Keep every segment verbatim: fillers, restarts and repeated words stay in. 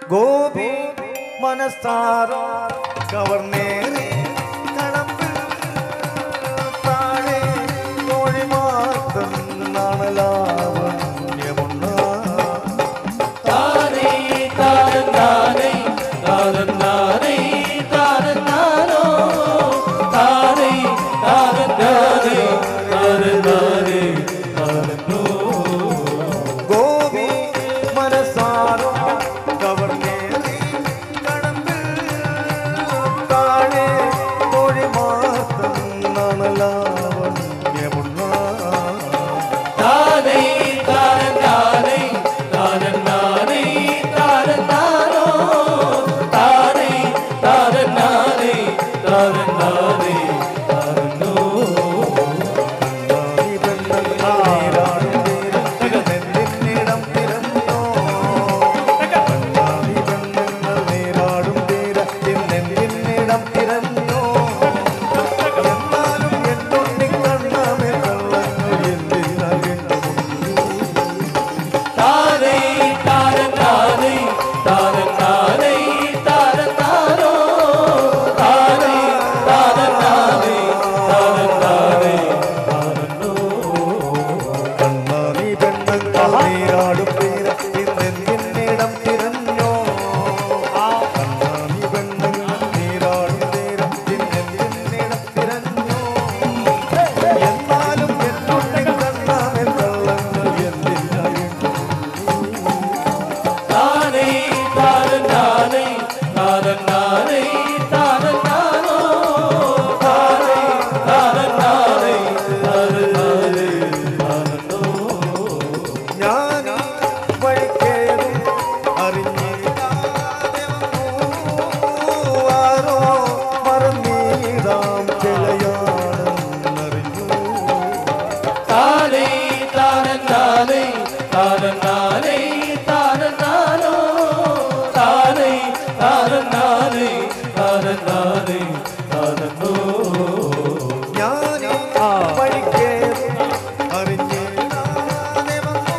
ഗോപി മനസ്താരോ കവർന്നേറി കടമ്പിൽ താഴെ കോഴിമാർത്തം നാണലാവണ്യമുണ്ണ താനേ താരനാനേ താരനാനേ താരനാനോ താനേ താരനാനേ താരനാനേ താരനോ ഗോപി മനസ്സാരോ കവർന്നേറി കടമ്പിൽ താഴെ കോഴിമാർത്തം നാണലാവണ്യമുണ്ണ താനേ താരനാനേ താരനാനേ താരനാനോ താനേ താരനാനേ താരനാനേ താരനോ താനേ താരനാനേ താരനാനേ താരനാനോ താനേ താരനാനേ താരനാനേ താരനോ കണ്ണാടി പെണ്ണങ്ങൾ നീരാടും തീര ഇന്നെന്നിടം തിരഞ്ഞോ കണ്ണാടി പെണ്ണങ്ങൾ നീരാടും തീര ഇന്നെന്നിടം തിരഞ്ഞോ എന്നാലും എന്നുള്ളിൽ കണ്ണാമൽ കള്ളങ്ങൾ എന്തില്ല താനേ താരനാനേ താരനാനേ താരനാനോ താനേ താരനാനേ താരനാനേ താരനോ ഞാൻ വഴിക്കേറി അറിഞ്ഞിടാതെ ആരോ മറന്നീടാം ചിലയാണെന്നറിഞ്ഞു താനേ താരനാനേ താരനാനേ താരനാനോ താനേ താരനാനേ താരനാനേ താരനോ ഞാൻ വഴിക്കേറി അറിഞ്ഞിടാതെ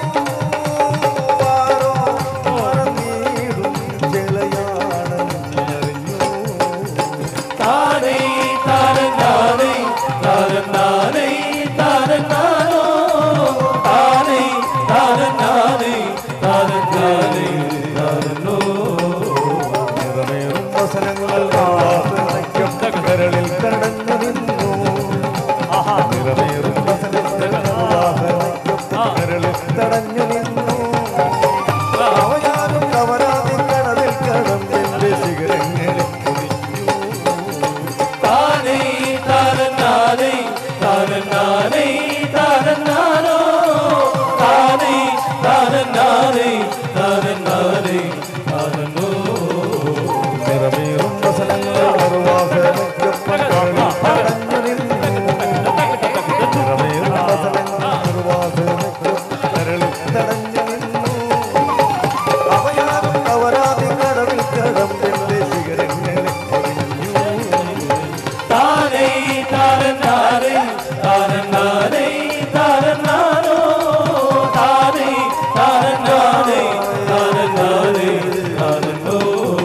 ആരോ മറന്നീടും ചിലയാണെന്നറിഞ്ഞു താനേ താരനാനേ താരനാനേ താരനാനോ താനേ താരനാനേ താരനാനേ താരനോ നിറമേറും വസനങ്ങൾ കരളിൽ കടന്നു നിന്നു നിറമേറും വസനങ്ങൾ കരളിൽ തടഞ്ഞു നിന്നു അവയാരും കവരാതി കടലിൽ കടന്നെന്റെ ശിഖരങ്ങളിൽ കുടിച്ചു താനേ താരനാനേ താരനാനേ താരനാനോ താനേ താരനാനേ താരനാനേ താരനോ നിറമേറും വസനങ്ങൾ നിർവാസനയ്ക്കൊപ്പം കരളിൽ തടഞ്ഞു നിന്നു നിറമേറും വസനങ്ങൾ നിർവാസനയ്ക്കൊപ്പം കരളിൽ തടഞ്ഞു നിന്നു അവയാരും കവരാതി കടവിൽ കടന്നെന്റെ ശിഖരങ്ങളിൽ കുടിച്ചു താനേ താരനാനേ താരനാനേ താരനാനോ താനേ താരനാനേ താരനാനേ താരനോ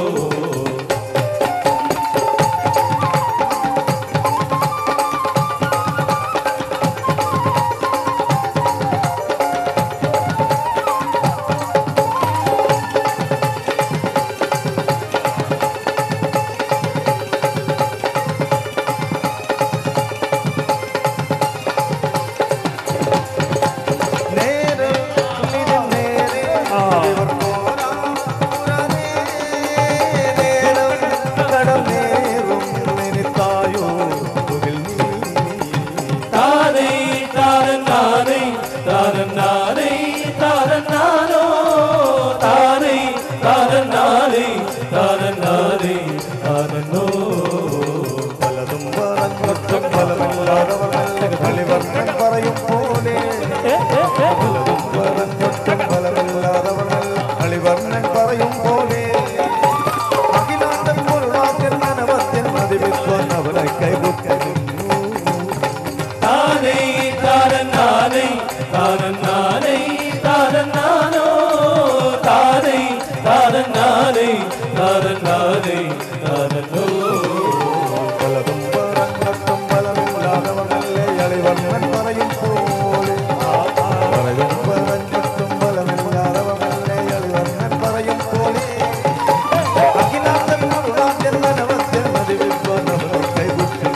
നേരെ നേരെ ഇവർ പോരാ പുറമേ നേരം കടമേറും നിനത്തായോ മുകിൽ നീ താനേ താരനാനേ താരനാനേ താരനാനോ താനേ താരനാനേ താരനാനേ താരനോ പലതും പറഞ്ഞൊട്ടും ഫലമില്ലാതവളല്ല കളിവർണ്ണൻ പറയും പോലെ പലതും പറഞ്ഞൊട്ടും ഫലമില്ലാതവളല്ല കളിവർണ്ണൻ പറയും പോലെ അഖിലാണ്ടൻ പൊരുളാക്കൻ അനവത്യൻ മതിവിത്വൻ അവനെ കൈപുക്കുന്നു താനേ താരനാനേ താരനാനേ താരനാനോ താനേ താരനാനേ താനേ താനോ പലതും പറഞ്ഞിട്ടും ഫലമില്ലാതവനല്ലേ അളിവർണ്ണൻ പറയും പോലെ പലതും പറഞ്ഞിട്ടും ഫലമില്ലാതവനല്ലേ അളിവർണ്ണൻ പറയും പോലെ അഖിലാന്തൻ മുഴുവാദ്യനവദ്യനതി വിശ്വനവർ കൈവിട്ടു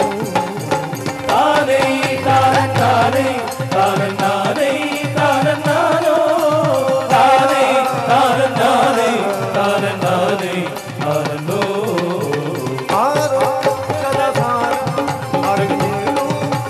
താനേ താനേ താനേ താനോ താനേ താനേ താനേ താനോ ആരോ കഥസാരം അറിഞ്ഞു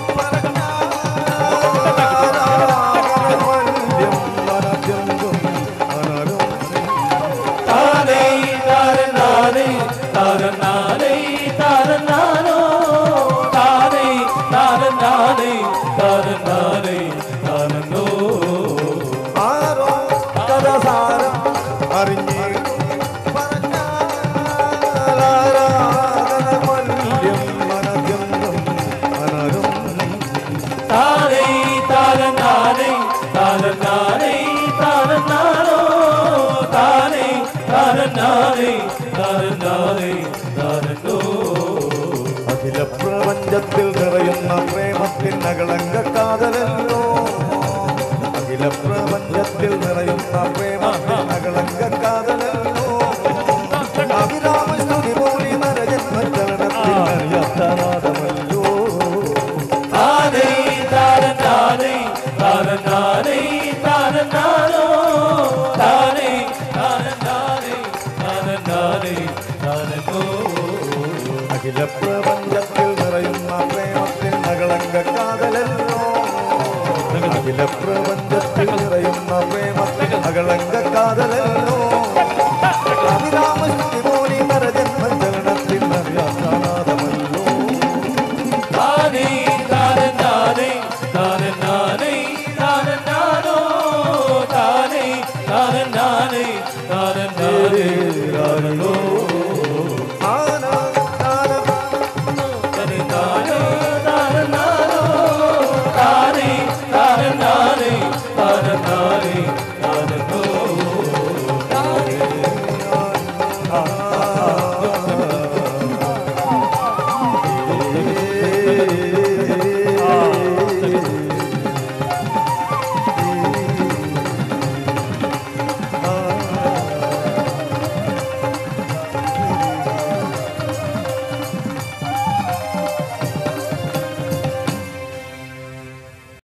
പറഞ്ഞാലും മനജന്തും അനരും താനേ താനേ താനേ താനോ താനേ താനേ താനേ താനോ ആരോ കഥസാരം അറിഞ്ഞിടും പറഞ്ഞാലാരാധനമല്യം മനജന്തും അനരും താനേ താനേ താനേ താനോ താനേ താനേ താനേ താനോ അഖില പ്രപഞ്ചത്തിൽ നിറയുന്ന പ്രേമത്തിൻ അകളങ്ക കാതലല്ലോ അഖില പ്രപഞ്ചത്തിൽ നിറയുന്ന പ്രേമത്തിൻ അകളങ്ക കാതലല്ലോ അഭിരാമസ്തുതി പോലി നരജന്മചലനത്തിൽ അറിയാത്തനാദമല്ലോ താനേ താനേ താനേ താനോ താനേ താനേ താനേ താനോ അഖില പ്രപഞ്ചത്തിൽ നിറയുന്ന പ്രേമത്തിൻ അകളങ്ക കാതലല്ലോ അഖില പ്രപഞ്ച